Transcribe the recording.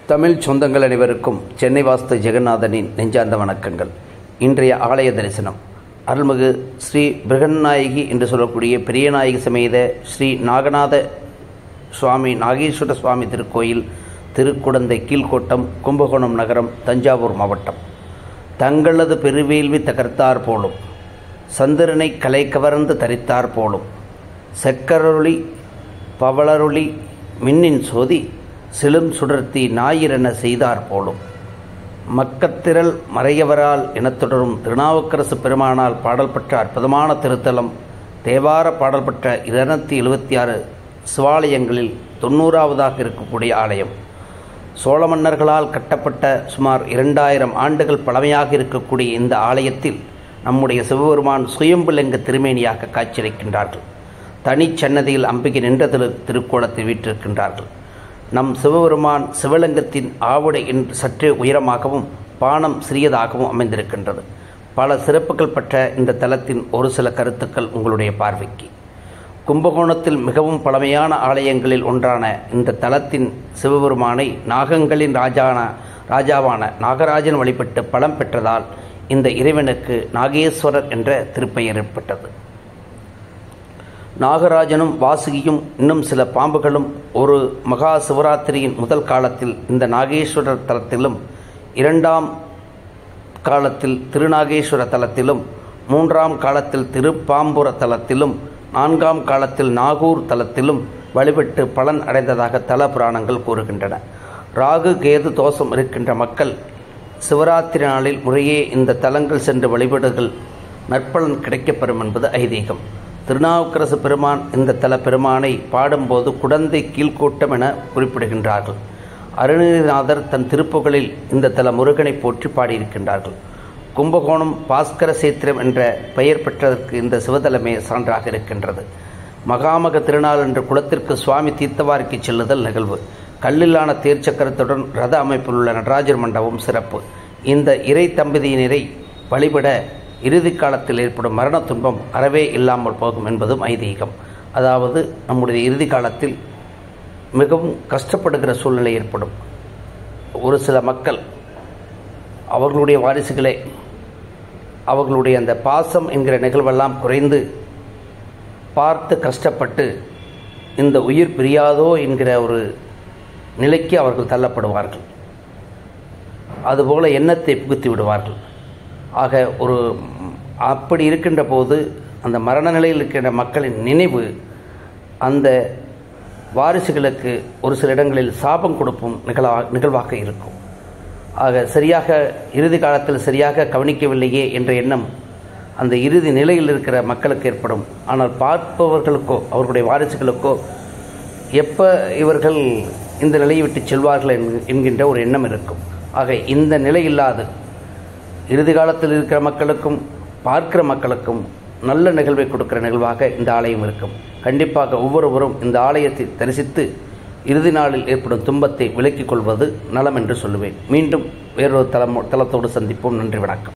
தமிழ் சொந்தங்கள் அனைவருக்கும் சென்னை வாஸ்து ஜெகநாதனின் நெஞ்சார்ந்த வணக்கங்கள். இன்றைய ஆலய தரிசனம் அருள்மிகு ஸ்ரீ பிரகன்நாயகி என்று சொல்லக்கூடிய பெரியநாயகி சமேத ஸ்ரீ நாகநாத சுவாமி நாகேஸ்வர சுவாமி திருக்கோயில், திருக்குடந்தை கீழ்கோட்டம், கும்பகோணம் நகரம், தஞ்சாவூர் மாவட்டம். தங்களது பெருவேள்வி தகர்த்தார் போலும், சந்திரனை கலை கவர்ந்து தரித்தார் போலும், செக்கரொளி பவளரொளி மின்னின் சோதி சிலும் சுடர்த்தி ஞாயிறென செய்தார் போலும், மக்கத்திரள் மறையவரால் எனத் தொடரும் திருநாவுக்கரசு பெருமானால் பாடல் பெற்ற அற்புதமான திருத்தலம், தேவார பாடல் பெற்ற 276 சிவாலயங்களில் 90ஆவதாக இருக்கக்கூடிய ஆலயம். சோழ மன்னர்களால் கட்டப்பட்ட சுமார் 2000 ஆண்டுகள் பழமையாக இருக்கக்கூடிய இந்த ஆலயத்தில் நம்முடைய சிவபெருமான் சுயம்புலிங்க திருமேனியாக காட்சியளிக்கின்றார்கள். தனிச்சன்னதியில் அம்பிகை நின்ற திருக்கோலத்தில் வீற்றிருக்கின்றார்கள். நம் சிவபெருமான் சிவலிங்கத்தின் ஆவுடை என்று சற்றே உயரமாகவும் பானம் சிறியதாகவும் அமைந்திருக்கின்றது. பல சிறப்புகள் பெற்ற இந்த தலத்தின் ஒரு சில கருத்துக்கள் உங்களுடைய பார்வைக்கு. கும்பகோணத்தில் மிகவும் பழமையான ஆலயங்களில் ஒன்றான இந்த தலத்தின் சிவபெருமானை நாகங்களின் ராஜாவான நாகராஜன் வழிபட்டு பலம் பெற்றதால் இந்த இறைவனுக்கு நாகேஸ்வரர் என்ற திருப்பெயர் ஏற்பட்டது. நாகராஜனும் வாசுகியும் இன்னும் சில பாம்புகளும் ஒரு மகா சிவராத்திரியின் முதல் காலத்தில் இந்த நாகேஸ்வரர் தலத்திலும், 2ஆம் காலத்தில் திருநாகேஸ்வர தலத்திலும், 3ஆம் காலத்தில் திருப்பாம்புர தலத்திலும், 4ஆம் காலத்தில் நாகூர் தலத்திலும் வழிபட்டு பலன் அடைந்ததாக தல புராணங்கள் கூறுகின்றன. ராகு கேது தோஷம் இருக்கின்ற மக்கள் சிவராத்திரி நாளில் முறையே இந்த தலங்கள் சென்று வழிபடுதல் நற்பலன் கிடைக்கப்பெறும் என்பது ஐதீகம். திருநாவுக்கரசு பெருமான் இந்த தல பெருமானை பாடும்போது குடந்தை கீழ்கோட்டம் என குறிப்பிடுகின்றார்கள். அருணகிரிநாதர் தன் திருப்புகளில் இந்த தல முருகனை போற்றி பாடியிருக்கின்றார்கள். கும்பகோணம் பாஸ்கர சேத்திரம் என்ற பெயர் பெற்றதற்கு இந்த சிவதலமே சான்றாக இருக்கின்றது. மகாமக திருநாள் என்ற குளத்திற்கு சுவாமி தீர்த்தவாரிக்கு செல்லுதல் நிகழ்வு. கல்லிலான தேர்ச்சக்கரத்துடன் ரத அமைப்பில் உள்ள நடராஜர் மண்டபம் சிறப்பு. இந்த இறை தம்பதியினரை வழிபட இறுதி காலத்தில் ஏற்படும் மரண துன்பம் அறவே இல்லாமல் போகும் என்பதும் ஐதீகம். அதாவது நம்முடைய இறுதி காலத்தில் மிகவும் கஷ்டப்படுகிற சூழ்நிலை ஏற்படும். ஒரு சில மக்கள் அவர்களுடைய வாரிசுகளே அவர்களுடைய அந்த பாசம் என்கிற நிகழ்வெல்லாம் குறைந்து பார்த்து கஷ்டப்பட்டு இந்த உயிர் பிரியாதோ என்கிற ஒரு நிலைக்கு அவர்கள் தள்ளப்படுவார்கள். அதுபோல எண்ணத்தை புகுத்தி விடுவார்கள். ஆக அப்படி இருக்கின்ற போது அந்த மரண நிலையில் இருக்கின்ற மக்களின் நினைவு அந்த வாரிசுகளுக்கு ஒரு சில இடங்களில் சாபம் கொடுப்பும் நிகழ்வாக இருக்கும். ஆக சரியாக இறுதி காலத்தில் சரியாக கவனிக்கவில்லையே என்ற எண்ணம் அந்த இறுதி நிலையில் இருக்கிற மக்களுக்கு ஏற்படும். ஆனால் பார்ப்பவர்களுக்கோ அவர்களுடைய வாரிசுகளுக்கோ எப்போ இவர்கள் இந்த நிலையை விட்டு செல்வார்கள் என்கின்ற ஒரு எண்ணம் இருக்கும். ஆக இந்த நிலை இல்லாது இறுதி காலத்தில் இருக்கிற மக்களுக்கும் பார்க்கிற மக்களுக்கும் நல்ல நிகழ்வை கொடுக்கிற நிகழ்வாக இந்த ஆலயம் இருக்கும். கண்டிப்பாக ஒவ்வொருவரும் இந்த ஆலயத்தை தரிசித்து இறுதி நாளில் ஏற்படும் துன்பத்தை விலக்கிக் கொள்வது நலம் என்று சொல்லுவேன். மீண்டும் வேறொரு தலத்தோடு சந்திப்போம். நன்றி, வணக்கம்.